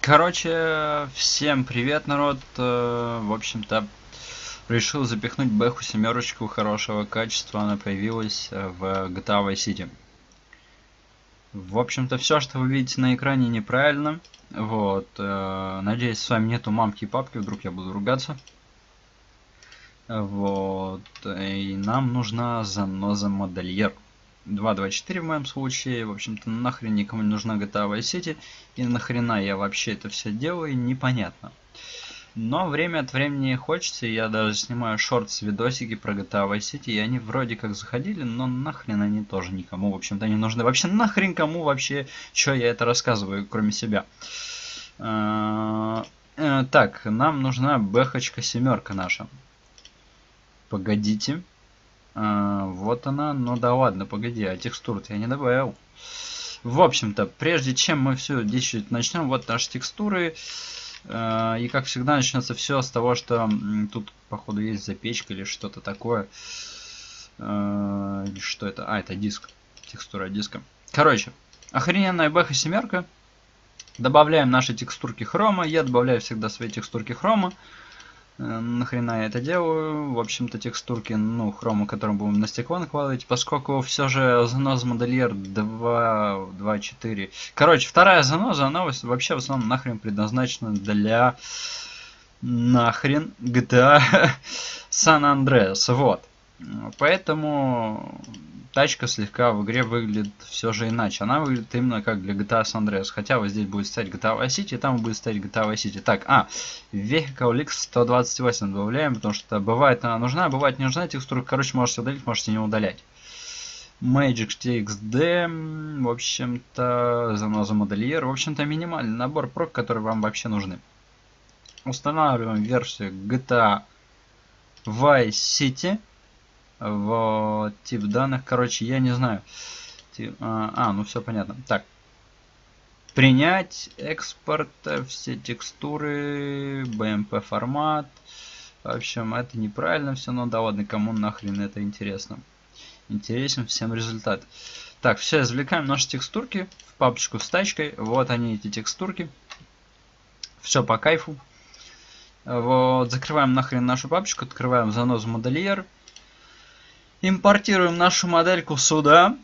Короче, всем привет, народ. В общем-то, решил запихнуть бэху семерочку хорошего качества. Она появилась в GTA Vice City. В общем-то, все, что вы видите на экране, неправильно. Вот. Надеюсь, с вами нету мамки и папки, вдруг я буду ругаться. Вот. И нам нужна заноза модельер. 2.24 в моем случае. В общем-то, нахрен никому не нужна GTA Vice City. И нахрена я вообще это все делаю, непонятно. Но время от времени хочется, и я даже снимаю шортс, видосики про GTA Vice City, и они вроде как заходили, но нахрен они тоже никому, в общем-то, не нужны. Вообще нахрен кому вообще, что я это рассказываю, кроме себя. Так, нам нужна бэхочка семерка наша. Погодите. Вот она, ну да ладно, погоди, а текстур-то я не добавил. В общем-то, прежде чем мы все дичь начнем, вот наши текстуры. И как всегда начнется все с того, что тут походу есть запечка или что-то такое. Или что это? А, это диск. Текстура диска. Короче, охрененная бэха семерка. Добавляем наши текстурки хрома. Я добавляю всегда свои текстурки хрома. Нахрена я это делаю? В общем-то, текстурки, ну, хрома, которым будем на стекло накладывать, поскольку все же заноза модельер 2.4. Короче, вторая заноза, она вообще в основном нахрен предназначена для нахрен GTA San Andreas. Вот. Поэтому тачка слегка в игре выглядит все же иначе. Она выглядит именно как для GTA San Andreas. Хотя вот здесь будет стоять GTA Vice City, там будет стоять GTA Vice City. Так, Vehicle X 128 добавляем, потому что бывает она нужна, бывает не нужна текстура. Короче, можете удалить, можете не удалять. Magic TXD, в общем-то, заноза модельер. В общем-то, минимальный набор прок, которые вам вообще нужны. Устанавливаем версию GTA Vice City. Вот, тип данных, короче, я не знаю. Ну все понятно. Так. Принять, экспорт, все текстуры, BMP формат. В общем, это неправильно все, но да ладно, кому нахрен это интересно. Интересен всем результат. Так, все, извлекаем наши текстурки в папочку с тачкой. Вот они, эти текстурки. Все по кайфу. Вот, закрываем нахрен нашу папочку, открываем занозу модельер. Импортируем нашу модельку сюда.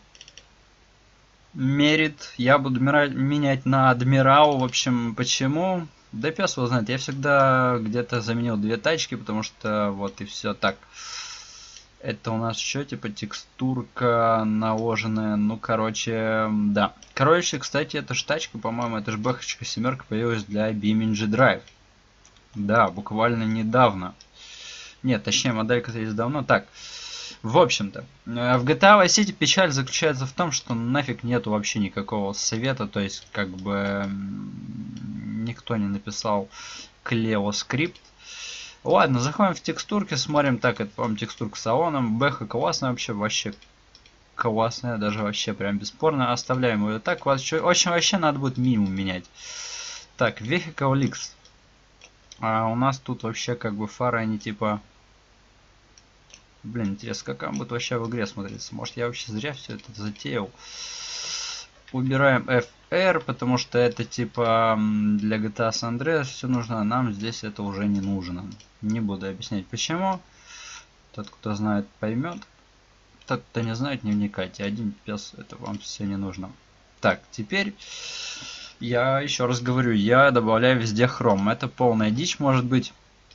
Мерит. Я буду менять на Адмирал. В общем, почему? Да пес его знает. Я всегда где-то заменил две тачки, потому что вот и все так. Это у нас что, типа текстурка наложенная. Ну, короче, да. Короче, кстати, эта же тачка, по-моему, это же бэхочка семерка появилась для BeamNG Drive. Да, буквально недавно. Нет, точнее, моделька-то есть давно. Так. В общем-то, в GTA Vice City печаль заключается в том, что нафиг нету вообще никакого совета, то есть как бы никто не написал Cleo скрипт. Ладно, заходим в текстурки, смотрим, так, это, по-моему, текстурка с салоном, бэха классная вообще классная, даже вообще прям бесспорно, оставляем ее так, очень вообще надо будет минимум менять. Так, Vehicle X. У нас тут вообще как бы фары, они типа... Блин, интересно, как он будет вообще в игре смотреться. Может, я вообще зря все это затеял. Убираем FR, потому что это типа для GTA San Andreas все нужно, а нам здесь это уже не нужно. Не буду объяснять почему. Тот, кто знает, поймет. Тот, кто не знает, не вникайте. Один пес, это вам все не нужно. Так, теперь я еще раз говорю, я добавляю везде хром. Это полная дичь может быть.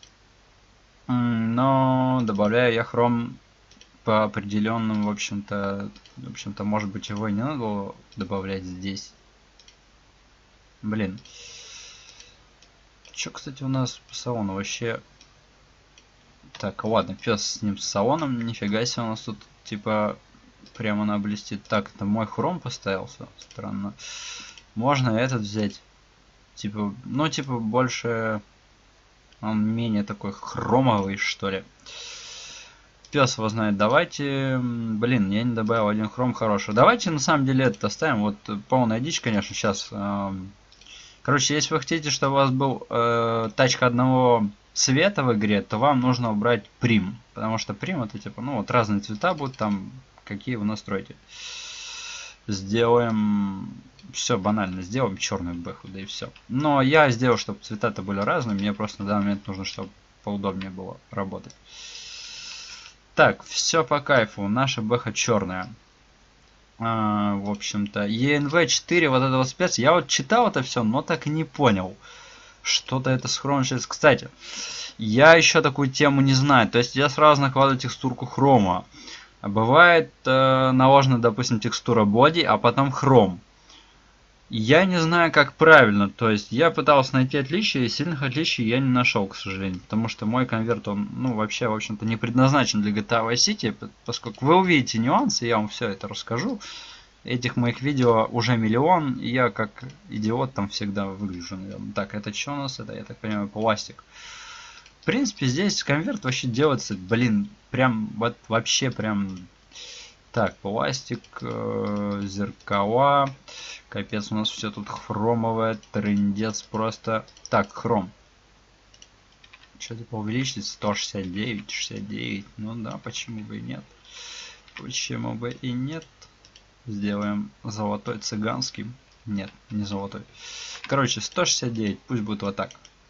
Но добавляю я хром по определенным, в общем-то, может быть, его и не надо было добавлять здесь. Блин. Что, кстати, у нас по салону вообще... Так, ладно, пес с ним с салоном. Нифига себе, у нас тут, типа, прямо она блестит. Так, это мой хром поставился. Странно. Можно этот взять. Типа, ну, типа, больше... Он менее такой хромовый, что ли. Пес его знает. Давайте... Блин, я не добавил один хром хороший. Давайте на самом деле это оставим. Вот полная дичь, конечно, сейчас. Короче, если вы хотите, чтобы у вас был тачка одного цвета в игре, то вам нужно убрать прим. Потому что прим это типа, ну вот разные цвета будут там, какие вы настроите. сделаем... Все банально, сделаем черную бэху, да и все. Но я сделал, чтобы цвета-то были разные. Мне просто на данный момент нужно, чтобы поудобнее было работать. Так, все по кайфу. Наша бэха черная. В общем-то, ENV4, вот это вот спец. Я вот читал это все, но так и не понял. Что-то это схрончилось. Кстати, я еще такую тему не знаю. То есть я сразу накладываю текстурку хрома. А бывает наложена, допустим, текстура боди, а потом хром. Я не знаю, как правильно. То есть я пытался найти отличия, и сильных отличий я не нашел, к сожалению. Потому что мой конверт, он, ну, вообще, в общем-то, не предназначен для GTA Vice City. Поскольку вы увидите нюансы, я вам все это расскажу. Этих моих видео уже миллион, и я как идиот там всегда выгляжу, наверное. Так, это что у нас? Это, я так понимаю, пластик. В принципе, здесь конверт вообще делается, блин, прям, вот вообще прям... Так, пластик, зеркала. Капец, у нас все тут хромовое, трындец просто. Так, хром. Что-то увеличить 169, 69. Ну да, почему бы и нет. Почему бы и нет. Сделаем золотой цыганский. Нет, не золотой. Короче, 169, пусть будет вот так.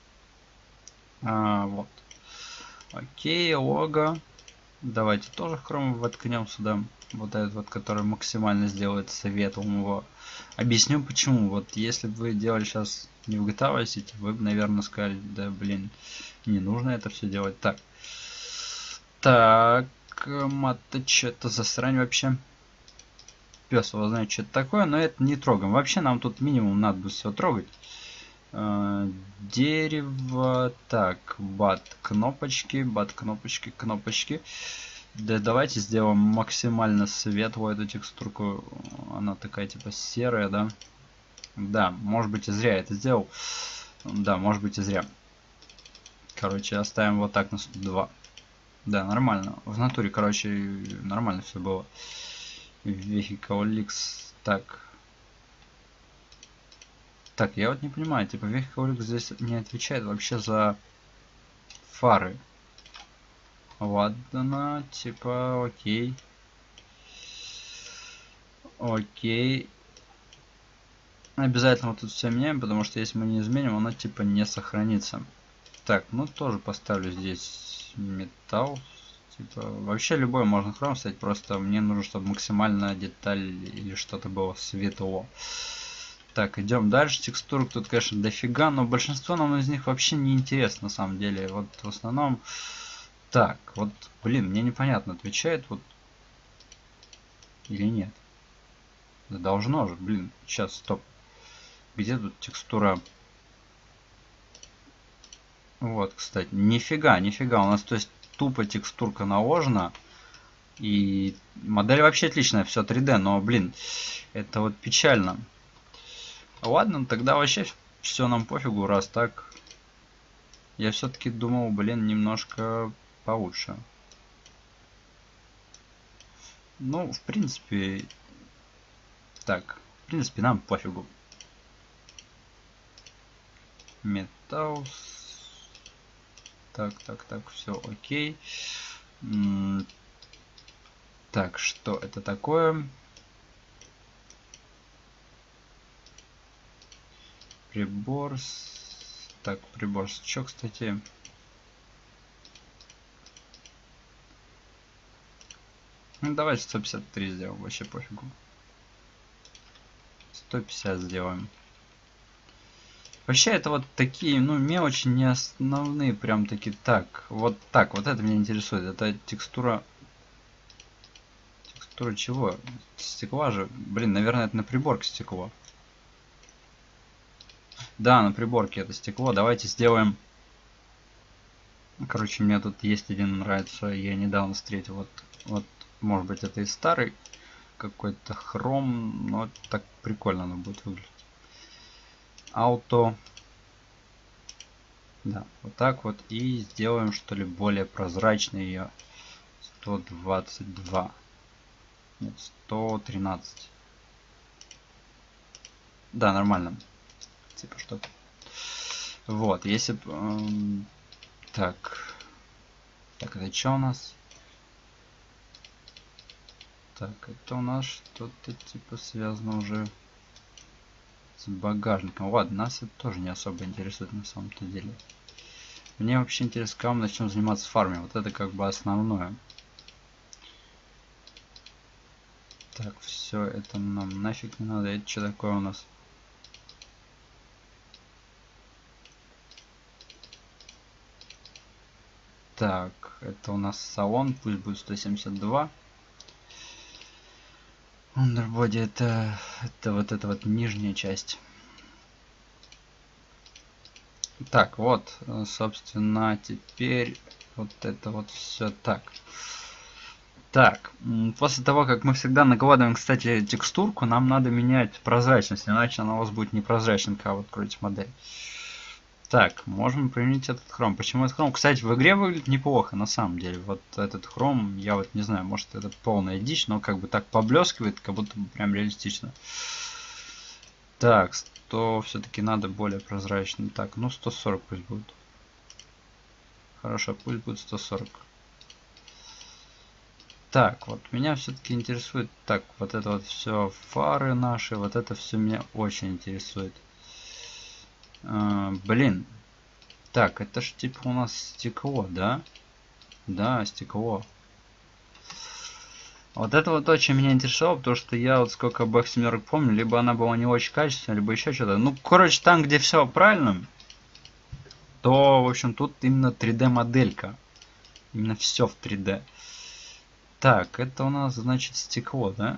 Вот. Окей, лого. Давайте тоже хром воткнем сюда. Вот этот вот, который максимально сделает светлым его. Объясню почему. Вот если бы вы делали сейчас не в GTA Vice City, вы бы, наверное, сказали, да блин, не нужно это все делать. Так. Так, мата, что это за срань вообще? Пес его знает, что это такое, но это не трогаем. Вообще нам тут минимум надо будет все трогать. Дерево. Так, бат кнопочки, кнопочки. Да, давайте сделаем максимально светлую эту текстурку. Она такая типа серая, да? Да, может быть и зря это сделал. Да, может быть и зря. Короче, оставим вот так на 102. Да, нормально. В натуре, короче, нормально все было. Vehicle Leaks. Так. Так, я вот не понимаю, типа Vehicle Leaks здесь не отвечает вообще за фары. Ладно, типа, окей. Окей. Обязательно вот тут все меняем, потому что если мы не изменим, оно типа не сохранится. Так, ну тоже поставлю здесь металл. Типа, вообще любой можно хром ставить, просто мне нужно, чтобы максимально деталь или что-то было светло. Так, идем дальше. Текстурок тут, конечно, дофига, но большинство нам из них вообще не интересно, на самом деле. Вот в основном... Так, вот, блин, мне непонятно, отвечает вот или нет. Да должно же, блин, сейчас, стоп. Где тут текстура? Вот, кстати, нифига, у нас, то есть, тупо текстурка наложена. И модель вообще отличная, все 3D, но, блин, это вот печально. Ладно, тогда вообще все нам пофигу, раз так. Я все-таки думал, блин, немножко получше. Ну, в принципе... Так, в принципе, нам пофигу. Металл. Так, все окей. Так, что это такое? Прибор. Так, прибор. Что, кстати? Ну, давайте 153 сделаем, вообще пофигу. 150 сделаем. Вообще это вот такие, ну, мелочи не основные, прям такие. Так, вот это меня интересует. Это текстура... Текстура чего? Стекла же. Блин, наверное, это на приборке стекло. Да, на приборке это стекло. Давайте сделаем... Короче, мне тут есть один нравится. Я недавно встретил. Вот, может быть, это и старый какой-то хром. Но так прикольно оно будет выглядеть. Ауто. Да, вот так вот. И сделаем, что ли, более прозрачный ее. 122. Нет, 113. Да, нормально. Типа что-то. Вот, если бы... так. Так, это что у нас? Так, это у нас что-то типа связано уже с багажником. Ладно, нас это тоже не особо интересует на самом-то деле. Мне вообще интересно, когда мы начнем заниматься фармой. Вот это как бы основное. Так, все, это нам нафиг не надо. Это что такое у нас? Так, это у нас салон, пусть будет 172. Underbody это вот эта вот нижняя часть. Так, вот, собственно, теперь вот это вот все так. Так, после того, как мы всегда накладываем, кстати, текстурку, нам надо менять прозрачность, иначе она у вас будет непрозрачной, когда вы откроете модель. Так, можем применить этот хром. Почему этот хром? Кстати, в игре выглядит неплохо, на самом деле. Вот этот хром, я вот не знаю, может это полная дичь, но как бы так поблескивает, как будто бы прям реалистично. Так, 100 все-таки надо более прозрачно. Так, ну 140 пусть будет. Хорошо, пусть будет 140. Так, вот меня все-таки интересует. Так, вот это вот все фары наши, вот это все меня очень интересует. Блин. Так, это ж типа у нас стекло, да? Да, стекло. Вот это вот очень меня интересовало, потому что я вот сколько Бэх семерок помню, либо она была не очень качественная, либо еще что-то. Ну, короче, там, где все правильно, то, в общем, тут именно 3D моделька. Именно все в 3D. Так, это у нас, значит, стекло, да?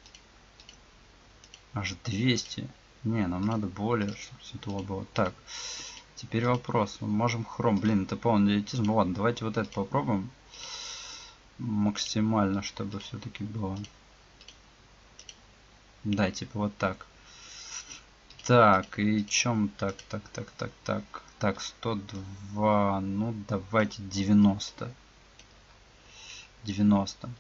Аж 200. Не, нам надо более, чтобы светло было. Так, теперь вопрос. Мы можем хром. Блин, это полный идиотизм. Ну ладно, давайте вот это попробуем. Максимально, чтобы все-таки было. Да, типа вот так. Так, и чем так. Так, 102. Ну, давайте 90. 90.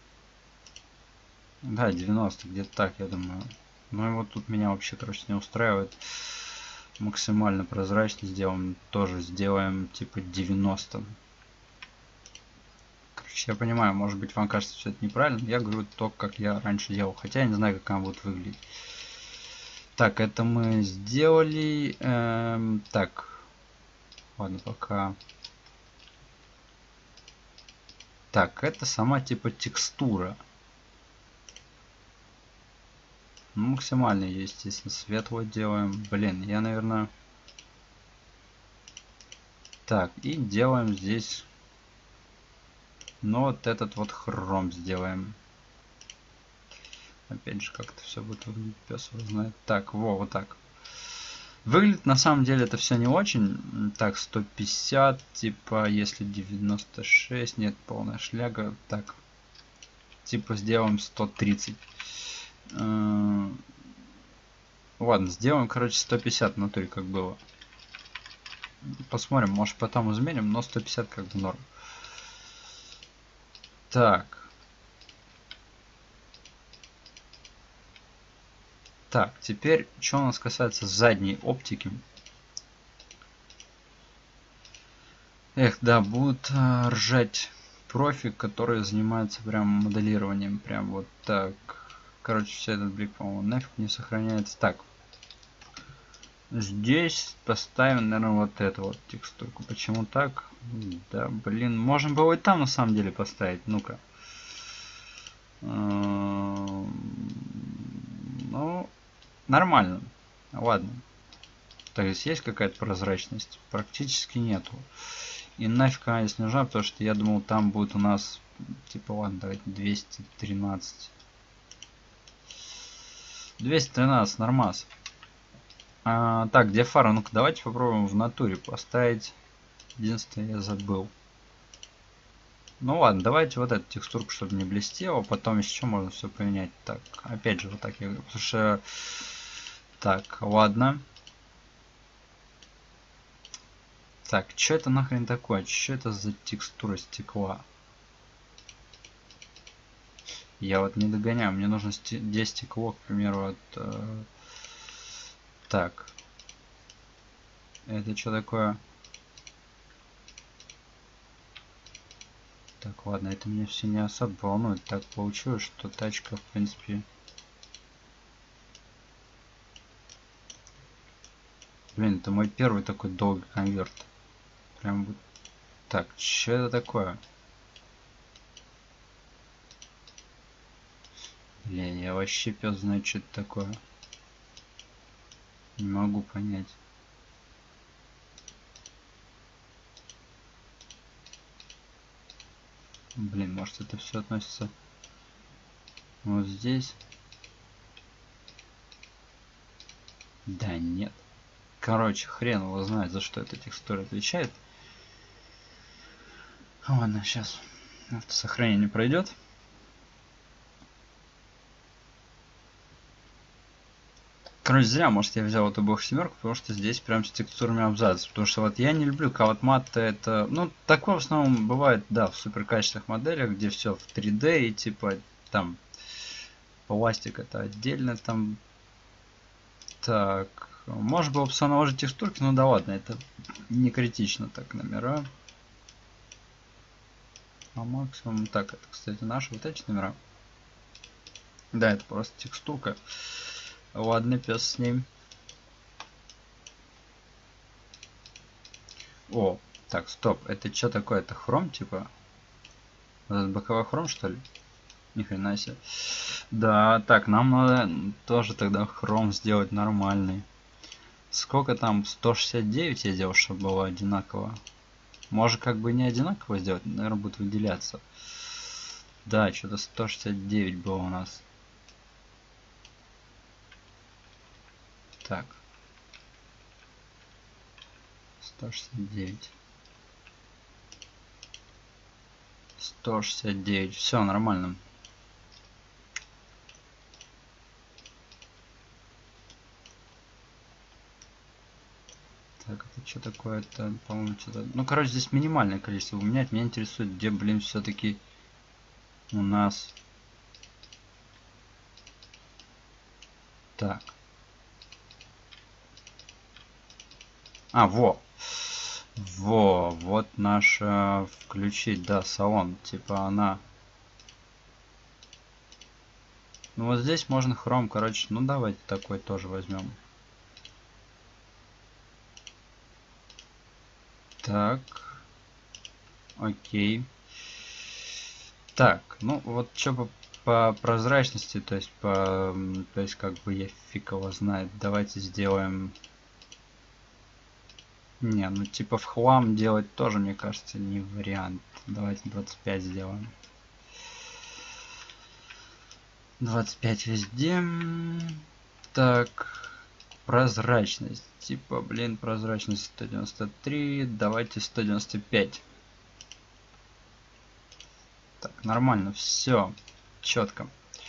Да, 90, где-то так, я думаю. Ну и вот тут меня вообще, короче, не устраивает. Максимально прозрачно сделаем. Тоже сделаем типа 90. Короче, я понимаю, может быть, вам кажется все это неправильно. Я говорю то, как я раньше делал. Хотя я не знаю, как она будет выглядеть. Так, это мы сделали. Так. Ладно, пока. Так, это сама типа текстура. Ну, максимально, естественно, светло делаем. Блин, я, наверное... Так, и делаем здесь... Ну, вот этот вот хром сделаем. Опять же, как-то все будет выглядеть, пес его знает. Так, вот так. Выглядит на самом деле это все не очень. Так, 150, типа, если 96, нет, полная шляга. Так, типа сделаем 130. Ладно, сделаем, короче, 150 внутри, как было. Посмотрим, может потом изменим, но 150 как бы норм. Так. Так, теперь, что у нас касается задней оптики. Эх, да, будут ржать профи, которые занимаются прям моделированием. Прям вот так. Короче, все этот блик, по-моему, нафиг не сохраняется. Так. Здесь поставим, наверное, вот эту вот текстурку. Почему так? Да, блин, можно было и там на самом деле поставить. Ну-ка. Ну, нормально. Ладно. То есть есть какая-то прозрачность? Практически нету. И нафиг она здесь нужна, потому что я думал, там будет у нас, типа, ладно, давайте 213. 213, нормас. Так, где фара? Ну-ка, давайте попробуем в натуре поставить. Единственное, я забыл. Ну ладно, давайте вот эту текстурку, чтобы не блестело. Потом еще можно все поменять. Так, опять же, вот так я говорю. Потому что... Так, ладно. Так, что это нахрен такое? Что это за текстура стекла? Я вот не догоняю. Мне нужно где стекло, к примеру, от... Так. Это что такое? Так, ладно, это меня все не особо волнует. Так получилось, что тачка, в принципе... Блин, это мой первый такой долгий конверт. Прям вот... Так, что это такое? Блин, я вообще пес знает, что это такое. Не могу понять. Блин, может это все относится вот здесь? Да нет. Короче, хрен его знает, за что эта текстура отвечает. Ладно, сейчас автосохранение пройдет. Короче, зря, может, я взял эту бог семерку, потому что здесь прям с текстурами абзац. Потому что вот я не люблю кават-мат, это... Ну, такое в основном бывает, да, в супер качественных моделях, где все в 3D и типа там пластик это отдельно там. Так, может было бы наложить текстурки, но да ладно, это не критично так номера. А максимум, так, это, кстати, наши вот эти номера. Да, это просто текстурка. Ладно, пес с ним. О, так, стоп, это что такое? Это хром, типа? Вот этот боковой хром, что ли? Ни хрена себе. Да, так, нам надо тоже тогда хром сделать нормальный. Сколько там? 169 я делал, чтобы было одинаково. Может, как бы не одинаково сделать, наверное, будет выделяться. Да, что-то 169 было у нас. Так. 169. 169. Все нормально. Так, это что такое? Это, по-моему, что-то... Ну, короче, здесь минимальное количество менять. Меня интересует, где, блин, все-таки у нас... Так. А, во. Во, вот наш включить, да, салон. Типа она... Ну, вот здесь можно хром, короче. Ну, давайте такой тоже возьмем. Так. Окей. Так, ну вот что по прозрачности, то есть как бы я фиг его знает. Давайте сделаем... Не, ну типа в хлам делать тоже, мне кажется, не вариант. Давайте 25 сделаем. 25 везде. Так, прозрачность. Типа, блин, прозрачность 193. Давайте 195. Так, нормально, все. Четко.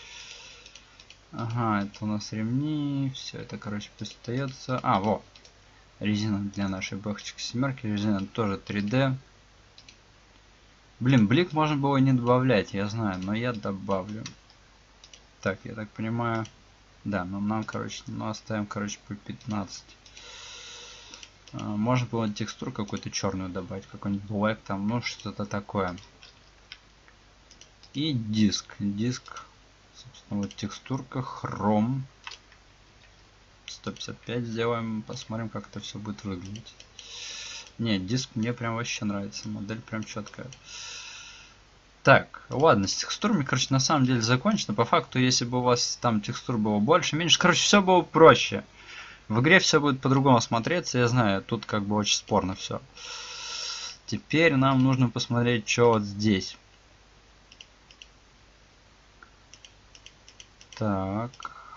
Ага, это у нас ремни. Все это, короче, пусть остается. А, во. Резина для нашей бэхочки семерки. Резина тоже 3D. Блин, блик можно было не добавлять, я знаю, но я добавлю. Так, я так понимаю. Да, но нам, короче, ну, оставим, короче, по 15. Можно было текстуру какую-то черную добавить, какой-нибудь black там, ну что-то такое. И диск. Диск, собственно, вот текстурка, хром. 155 сделаем, посмотрим, как это все будет выглядеть. Нет, диск мне прям вообще нравится, модель прям четкая. Так, ладно, с текстурами, короче, на самом деле закончено. По факту, если бы у вас там текстур было больше, меньше, короче, все было проще. В игре все будет по-другому смотреться, я знаю, тут как бы очень спорно все. Теперь нам нужно посмотреть, что вот здесь. Так.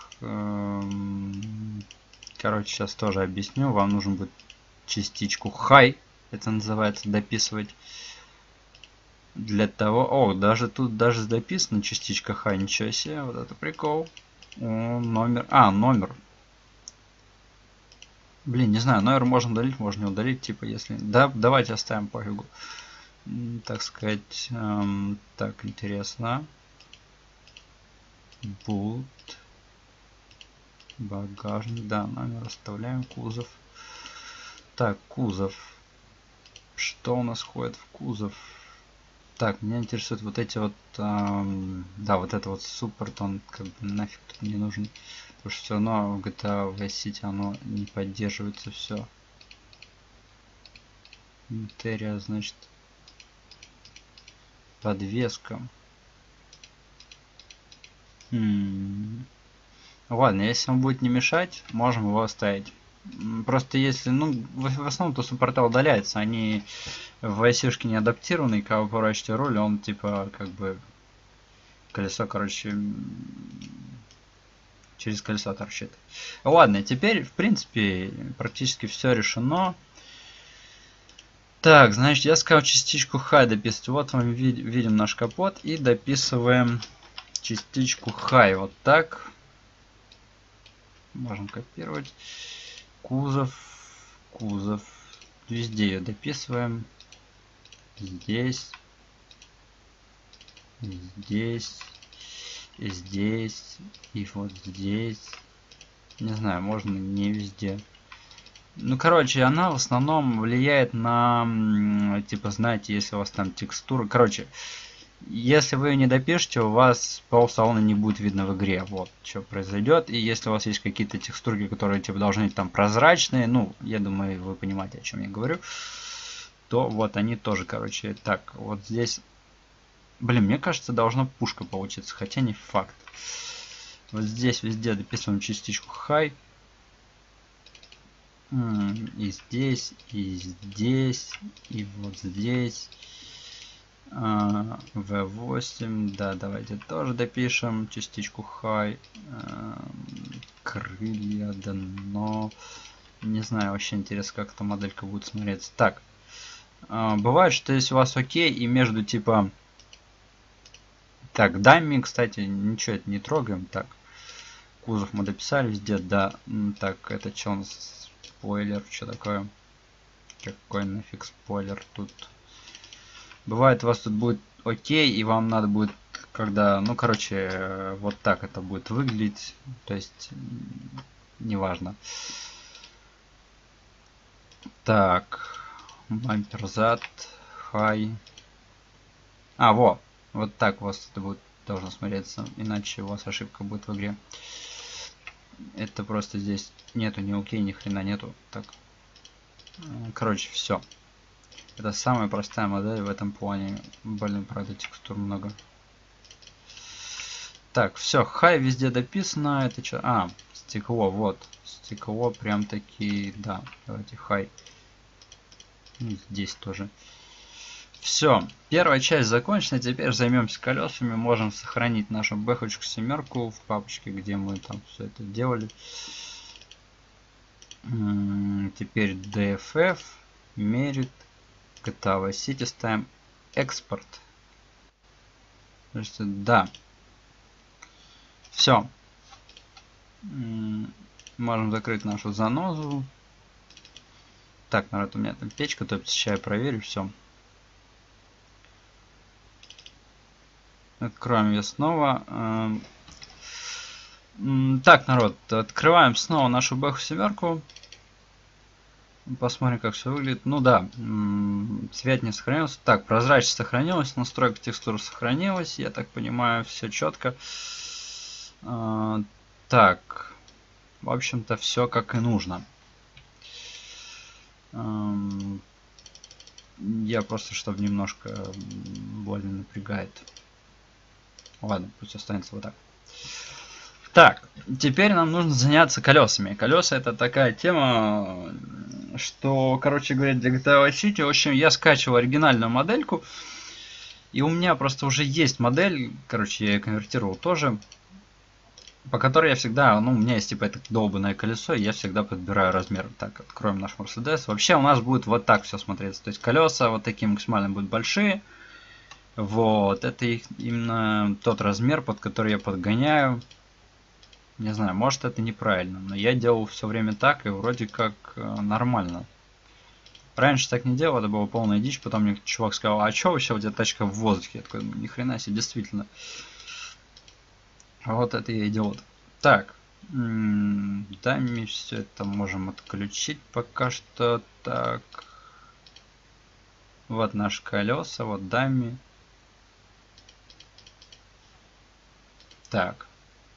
Короче, сейчас тоже объясню. Вам нужно будет частичку high, это называется, дописывать. Для того... О, даже тут даже дописана частичка high, ничего себе, вот это прикол. О, номер... А, номер. Блин, не знаю, номер можно удалить, можно не удалить, типа, если... Да, давайте оставим пофигу. Так сказать, так, интересно. Boot. Багажник, да, номер оставляем, кузов. Так, кузов. Что у нас входит в кузов? Так, меня интересуют вот эти вот, да, вот это вот суппорт, он как бы нафиг тут не нужен. Потому что все равно в GTA Vice City оно не поддерживается все. Материя, значит, подвеска. Ладно, если он будет не мешать, можем его оставить. Просто если, ну, в основном-то суппорта удаляется, они в IC-шке не адаптированы, и когда вы поворачиваете руль, он типа как бы колесо, короче, через колесо торчит. Ладно, теперь, в принципе, практически все решено. Так, значит, я сказал частичку high дописывать. Вот мы видим наш капот и дописываем частичку high. Вот так. Можем копировать. Кузов. Везде ее дописываем. Здесь. Здесь. И здесь. И вот здесь. Не знаю, можно не везде. Ну, короче, она в основном влияет на, типа, знаете, если у вас там текстура. Короче, если вы не допишете, у вас полсалона не будет видно в игре. Вот, что произойдет. И если у вас есть какие-то текстурки, которые, типа, должны быть там прозрачные, ну, я думаю, вы понимаете, о чем я говорю, то вот они тоже, короче, так, вот здесь. Блин, мне кажется, должна пушка получиться, хотя не факт. Вот здесь везде дописываем частичку high. И здесь, и здесь, и вот здесь. V8, да, давайте тоже допишем частичку high. Крылья, дно. Не знаю, вообще интересно, как эта моделька будет смотреться. Так, бывает, что если у вас окей, и между типа... Так, дами, кстати, ничего это не трогаем. Так, кузов мы дописали везде, да. Так, это что у нас? Спойлер, что такое? Какой нафиг спойлер тут? Бывает, у вас тут будет окей, и вам надо будет, когда, ну, короче, вот так это будет выглядеть. То есть, неважно. Так, бампер зад, хай. Вот так у вас это будет должно смотреться, иначе у вас ошибка будет в игре. Это просто здесь нету ни окей, ни хрена нету. Так, короче, все. Это самая простая модель в этом плане. Блин, правда, текстур много. Так, все, хай везде дописано. Это что? Стекло, вот. Стекло прям таки, да. Давайте хай. Здесь тоже. Все, первая часть закончена. Теперь займемся колесами. Можем сохранить нашу бэхочку семерку в папочке, где мы там все это делали. Теперь DFF, Merit, GTA Vice City ставим экспорт. Да. Все. Можем закрыть нашу занозу. Так, народ, у меня там печка топится. Сейчас я проверю. Все. Откроем ее снова. Так, народ, открываем снова нашу бэху семерку. Посмотрим, как все выглядит. Ну да, цвет не сохранился. Так, прозрачность сохранилась, настройка текстуры сохранилась. Я так понимаю, все четко. Так, в общем-то, все как и нужно. Я просто, чтобы немножко больно напрягает. Ладно, пусть останется вот так. Так, теперь нам нужно заняться колесами. Колеса это такая тема, что, короче говоря, для GTA Vice City, в общем, я скачивал оригинальную модельку. И у меня просто уже есть модель, короче, я ее конвертировал тоже, по которой я всегда, ну, у меня есть типа это долбанное колесо, и я всегда подбираю размер. Так, откроем наш Mercedes. Вообще у нас будет вот так все смотреться. То есть колеса вот такие максимально будут большие. Вот, это именно тот размер, под который я подгоняю. Не знаю, может это неправильно, но я делал все время так, и вроде как нормально. Раньше так не делал, это была полная дичь, потом мне чувак сказал, а чё вообще у тебя тачка в воздухе? Я такой, ни хрена себе, действительно. Вот это я идиот. Так, дами все это можем отключить пока что. Так, вот наши колеса, вот дами. Так.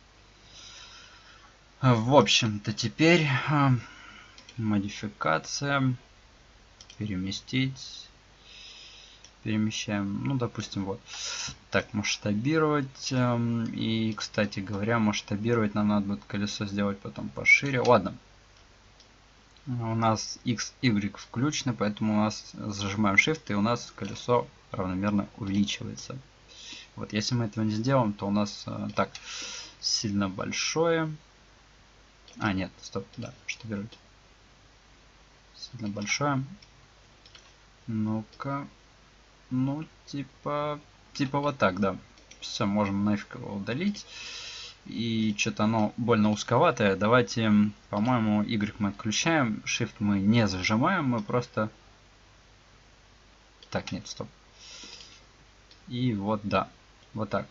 В общем-то, теперь модификация. Переместить. Перемещаем. Ну, допустим, вот. Так, масштабировать. И, кстати говоря, масштабировать нам надо будет колесо сделать потом пошире. Ладно. У нас X, Y включены, поэтому у нас зажимаем Shift, и у нас колесо равномерно увеличивается. Вот, если мы этого не сделаем, то у нас так, сильно большое. А, нет, стоп, да, масштабировать. Сильно большое. Ну-ка. Ну, типа вот так, да. Все, можем нафиг его удалить. И что-то оно больно узковатое. Давайте, по-моему, Y мы отключаем. Shift мы не зажимаем, мы просто... Так, нет, стоп. И вот, да. Вот так.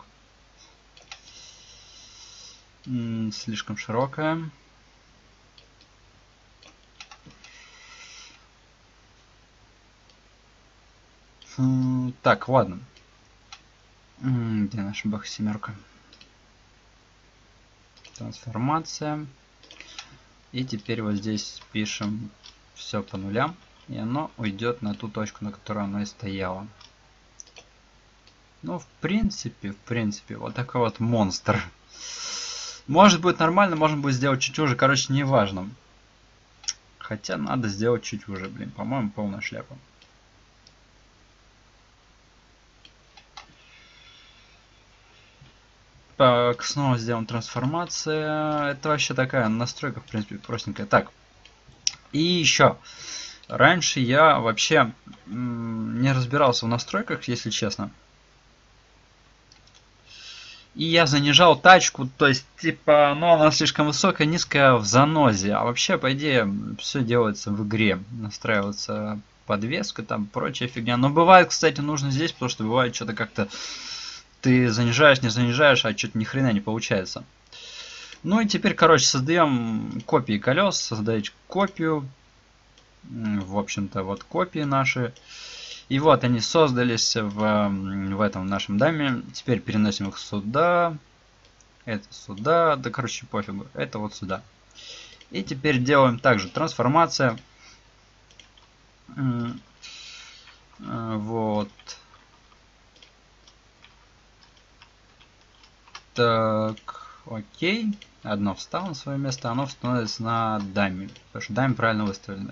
Слишком широкая. Так, ладно. Где наша бэха-семерка? Трансформация. И теперь вот здесь пишем все по нулям. И оно уйдет на ту точку, на которой оно и стояло. Ну, в принципе, вот такой вот монстр. Может быть нормально, можно будет сделать чуть уже. Короче, не важно. Хотя надо сделать чуть уже, блин. По-моему, полная шляпа. Так, снова сделаем трансформация. Это вообще такая настройка, в принципе, простенькая. Так. И еще. Раньше я вообще не разбирался в настройках, если честно. И я занижал тачку, то есть, типа, ну, она слишком высокая, низкая в занозе. А вообще, по идее, все делается в игре. Настраивается подвеска, там, прочая фигня. Но бывает, кстати, нужно здесь, потому что бывает что-то как-то... Ты занижаешь, не занижаешь, а что-то ни хрена не получается. Ну и теперь, короче, создаем копии колес. Создать копию. В общем-то, вот копии наши. И вот они создались в этом нашем даме. Теперь переносим их сюда. Это сюда. Да, короче, пофигу. Это вот сюда. И теперь делаем также трансформация. Вот. Так, окей. Одно встало на свое место, оно становится на даме. Потому что даме правильно выставлено.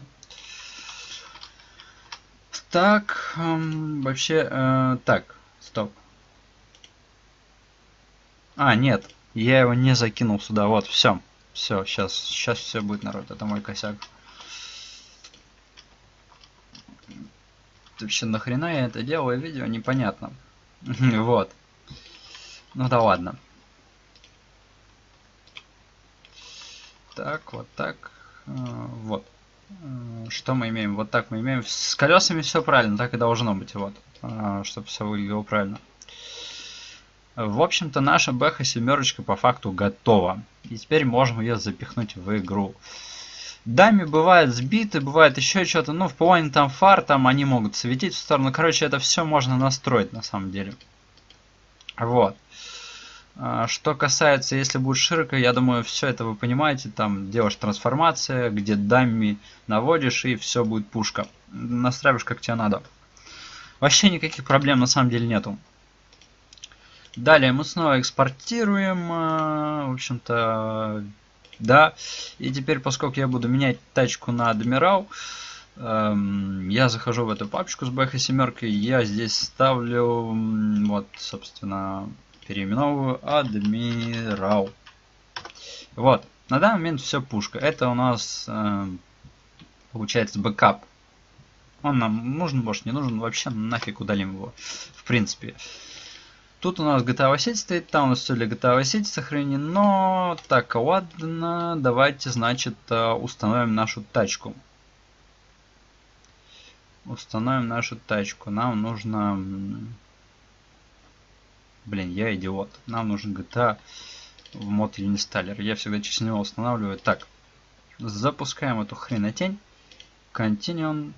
Так, вообще, так, стоп. А, нет, я его не закинул сюда. Вот, все. Все, сейчас все будет, народ. Это мой косяк. Вообще, нахрена я это делаю видео, непонятно. Вот. Ну да ладно. Так, вот так. Вот. Что мы имеем? Вот так мы имеем. С колесами все правильно, так и должно быть. Вот. Чтобы все выглядело правильно. В общем-то, наша бэха-семерочка по факту готова. И теперь можем ее запихнуть в игру. Дами бывают сбиты, бывает еще что-то. Ну, в плане там фар, там они могут светить в сторону. Короче, это все можно настроить на самом деле. Вот. Что касается, если будет широко, я думаю, все это вы понимаете. Там делаешь трансформация, где дами наводишь, и все будет пушка. Настраиваешь как тебе надо. Вообще никаких проблем на самом деле нету. Далее мы снова экспортируем. В общем-то, да. И теперь, поскольку я буду менять тачку на адмирал, я захожу в эту папочку с бэха-семеркой. Я здесь ставлю, вот, собственно, переименовываю адмирал. Вот. На данный момент все пушка. Это у нас получается бэкап. Он нам нужен, может не нужен. Вообще нафиг удалим его. В принципе. Тут у нас GTA Vice City стоит. Там у нас все для GTA Vice City сохранено. Но так, ладно. Давайте, значит, установим нашу тачку. Установим нашу тачку. Нам нужно... Блин, я идиот. Нам нужен GTA в мод Unistallер. Я всегда через него устанавливаю. Так, запускаем эту хренотень. Continue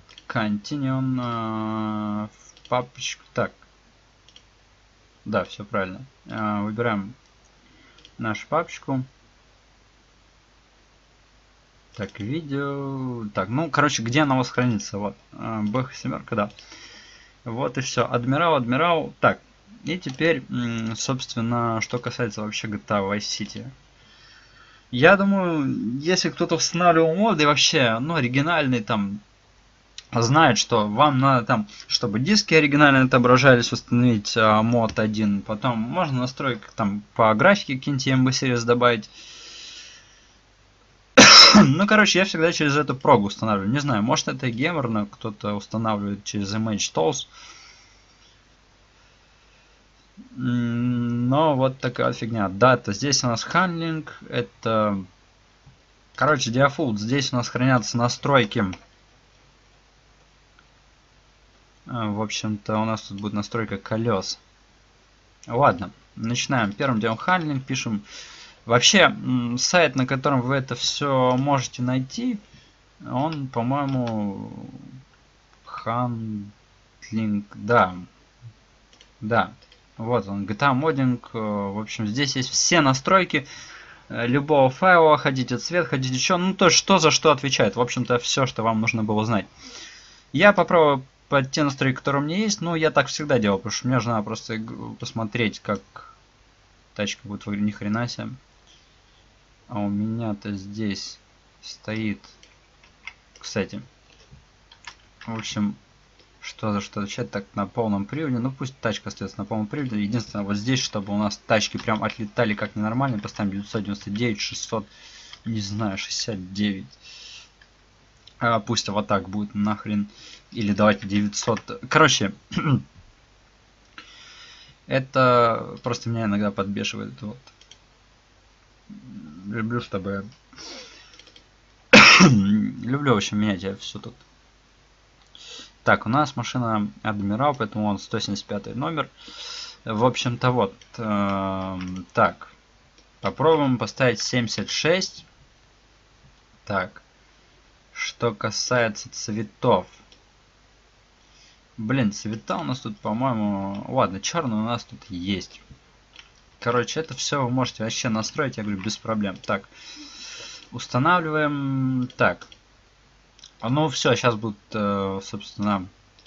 в папочку. Так. Да, все правильно. Выбираем нашу папочку. Так, видео. Так, ну, короче, где она у вас хранится? Вот. Бэха семерка, да. Вот и все. Адмирал. Так. И теперь, собственно, что касается вообще GTA Vice City. Я думаю, если кто-то устанавливал моды вообще, ну, оригинальный там, знает, что вам надо там, чтобы диски оригинально отображались, установить мод 1. Потом можно настройки там по графике какие-нибудь MB Series добавить. Ну, короче, я всегда через эту прогу устанавливаю. Не знаю, может это геморно, кто-то устанавливает через Image Tools. Но вот такая фигня. Дата. Здесь у нас handling. Это... Короче, default. Здесь у нас хранятся настройки. В общем-то, у нас тут будет настройка колес. Ладно, начинаем. Первым делом handling. Пишем. Вообще, сайт, на котором вы это все можете найти, он, по-моему, handling. Да. Да. Вот он, GTA Modding. В общем, здесь есть все настройки любого файла. Хотите цвет, хотите еще. Ну, то, что за что отвечает. В общем-то, все, что вам нужно было знать. Я попробую под те настройки, которые у меня есть. Ну, я так всегда делал, потому что мне же надо просто посмотреть, как тачка будет выглядеть. Ни хрена себе. А у меня-то здесь стоит... Кстати. В общем... Что за что отвечать, так на полном приводе. Ну пусть тачка остается на полном приводе. Единственное, вот здесь, чтобы у нас тачки прям отлетали как ненормально, поставим 999, 600, не знаю, 69. Пусть вот так будет нахрен. Или давайте 900. Короче, это просто меня иногда подбешивает. Вот. Люблю, чтобы... Люблю, в общем, менять я все тут. Так, у нас машина Адмирал, поэтому он 175 номер. В общем-то, вот. Так. Попробуем поставить 76. Так. Что касается цветов. Блин, цвета у нас тут, по-моему... Ладно, черный у нас тут есть. Короче, это все вы можете вообще настроить, я говорю, без проблем. Так. Устанавливаем. Так. Ну все, сейчас будет, собственно,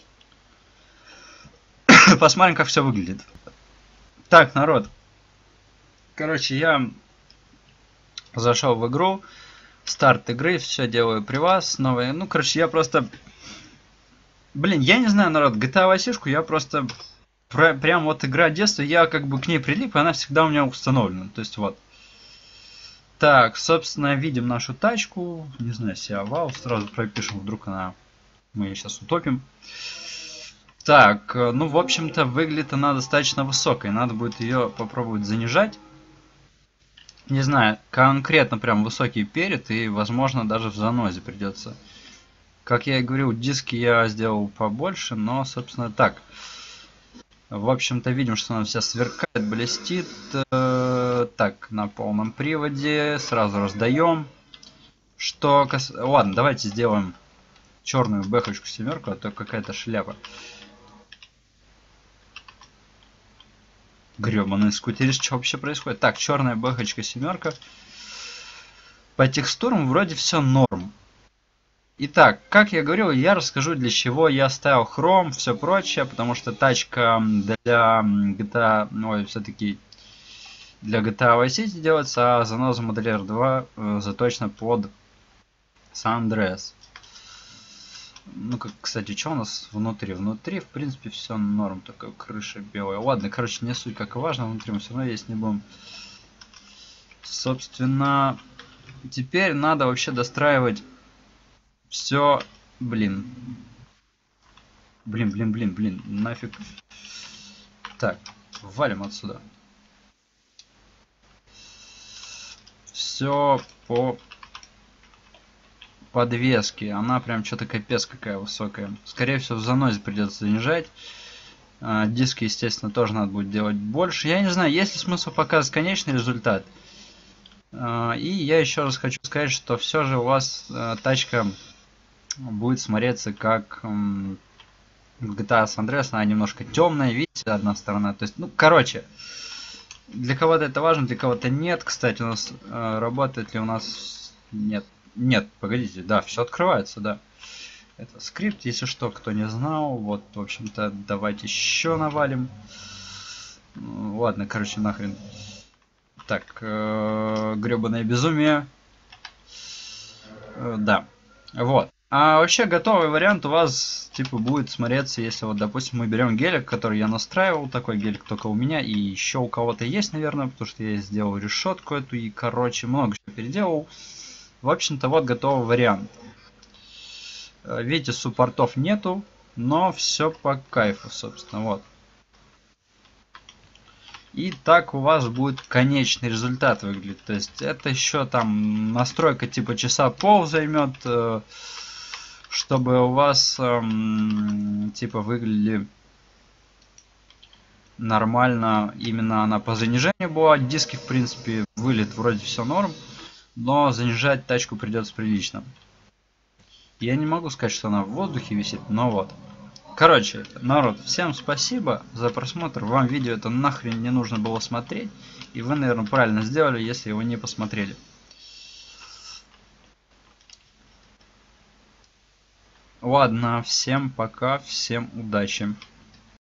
посмотрим, как все выглядит. Так, народ. Короче, я зашел в игру, старт игры, все делаю при вас, новые. Ну, короче, я просто, блин, я не знаю, народ, GTA Vice я просто, прям вот игра детства, я как бы к ней прилип, и она всегда у меня установлена. То есть вот. Так, собственно, видим нашу тачку. Не знаю, овал. Сразу пропишем, вдруг она... Мы ее сейчас утопим. Так, ну, в общем-то, выглядит она достаточно высокой. Надо будет ее попробовать занижать. Не знаю, конкретно прям высокий перед. И, возможно, даже в занозе придется. Как я и говорил, диски я сделал побольше. Но, собственно, так. В общем-то, видим, что она вся сверкает, блестит. Так, на полном приводе. Сразу раздаем. Что Ладно, давайте сделаем черную бэхочку семерку, а то какая-то шляпа. Гребаный скутерист, что вообще происходит? Так, черная бэхочка семерка. По текстурам вроде все норм. Итак, как я говорил, я расскажу, для чего я ставил хром, все прочее, потому что тачка для GTA, ой, все-таки для GTA Vice City делается, а заноза Modeler 2 заточена под San Andreas. Ну, как, кстати, что у нас внутри? Внутри, в принципе, все норм, такая крыша белая. Ладно, короче, не суть как и важно, внутри мы все равно есть не будем. Собственно, теперь надо вообще достраивать все, блин, нафиг. Так, валим отсюда. Все по подвеске. Она прям что-то капец какая высокая. Скорее всего, в занозе придется занижать. Диски, естественно, тоже надо будет делать больше. Я не знаю, есть ли смысл показывать конечный результат. И я еще раз хочу сказать, что все же у вас тачка будет смотреться как GTA San Andreas. Она немножко темная, видите, одна сторона. То есть, ну, короче, Для кого-то это важно, для кого-то нет. Кстати, у нас работает ли у нас... Нет. Нет, погодите, да, все открывается, да. Это скрипт, если что, кто не знал. Вот, в общем-то, давайте еще навалим. Ладно, короче, нахрен. Так, гребаное безумие. Да, вот. А вообще готовый вариант у вас типа будет смотреться, если вот, допустим, мы берем гелик, который я настраивал, такой гелик только у меня, и еще у кого-то есть, наверное, потому что я сделал решетку эту и, короче, много чего переделал. В общем-то, вот готовый вариант. Видите, суппортов нету, но все по кайфу, собственно, вот. И так у вас будет конечный результат выглядеть. То есть это еще там настройка типа часа пол займет, чтобы у вас типа выглядели нормально. Именно она по занижению была. Диски в принципе вылет вроде все норм, но занижать тачку придется прилично. Я не могу сказать, что она в воздухе висит, но вот. Короче, народ, всем спасибо за просмотр. Вам видео это нахрен не нужно было смотреть. И вы, наверное, правильно сделали, если его не посмотрели. Ладно, всем пока, всем удачи.